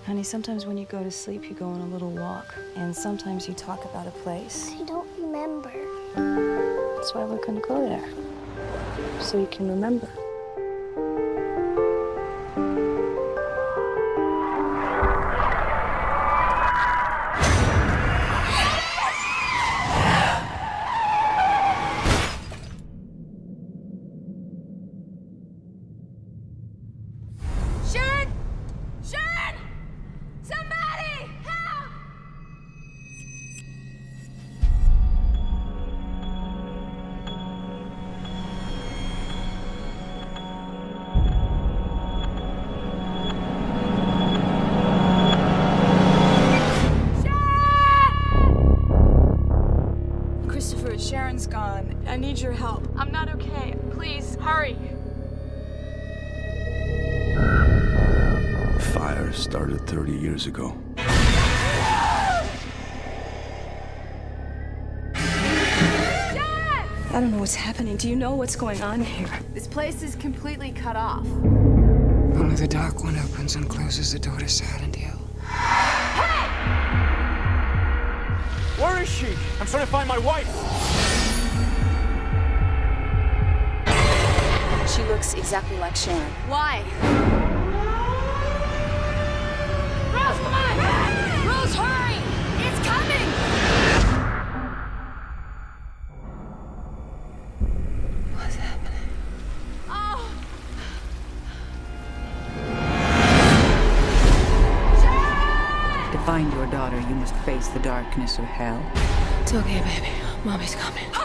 Honey, sometimes when you go to sleep, you go on a little walk. And sometimes you talk about a place. I don't remember. That's why we're gonna go there. So you can remember. Sharon! Sharon! Somebody! Help! Sharon! Christopher, Sharon's gone. I need your help. I'm not okay. Please, hurry. The fire started 30 years ago. I don't know what's happening. Do you know what's going on here? This place is completely cut off. Only the dark one opens and closes the door to Silent Hill. Where is she? I'm trying to find my wife. She looks exactly like Sharon. Why? Rose, come on! Rose, hurry! It's coming! What's happening? Oh! To find your daughter, you must face the darkness of hell. It's okay, baby. Mommy's coming.